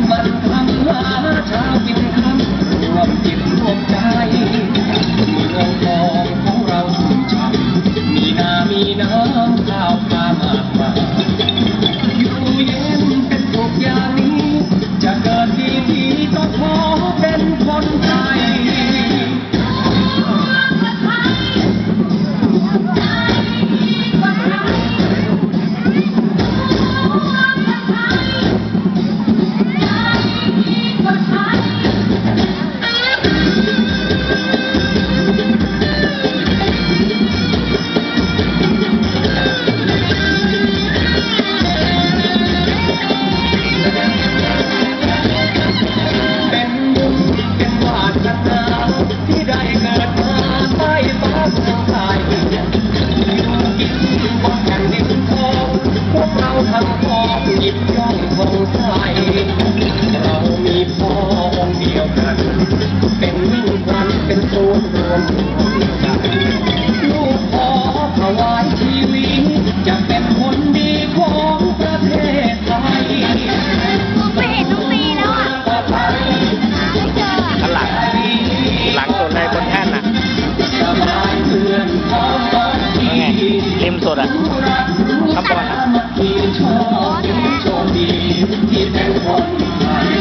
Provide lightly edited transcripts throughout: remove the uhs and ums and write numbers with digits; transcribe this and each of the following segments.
มันทำหาเช้ากินค่ำรวมจิตรวมใจเมืองทองของเราชุ่มฉ่ำมีนามีน้ำข้าวปลามากมายอยู่เย็นเป็นสุขอย่างนี้จะเกิดดีทีก็ขอเป็นคนไทยทั้งพ่อหยิบย่องของใสเรามีพ่อองค์เดียวกันเป็นมิ่งขวัญเป็นศูนย์รวมใจลูกขอถวายชีวิตจะเป็นคนดีของประเทศไทยไม่เห็นน้องปีแล้วอ่ะไม่เจอหลังสุดเลยบนแท่นน่ะนี่ไงริมสุดอ่ะข้างบนอ่ะโชคดีที่เป็นคนไทย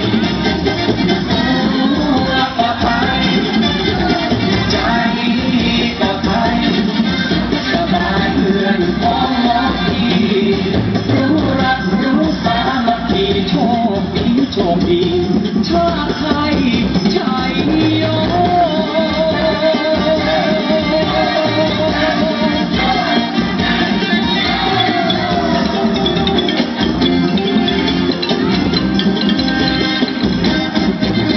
ก็ไทยใจก็ไทยสบายเพื่อนพ้องน้องพี่รู้รักรู้สามัคคีโชคดีชาติไทยชัยโย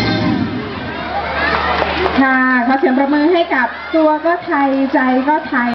ค่ะขอเสียงประมือให้กับตัวก็ไทยใจก็ไทย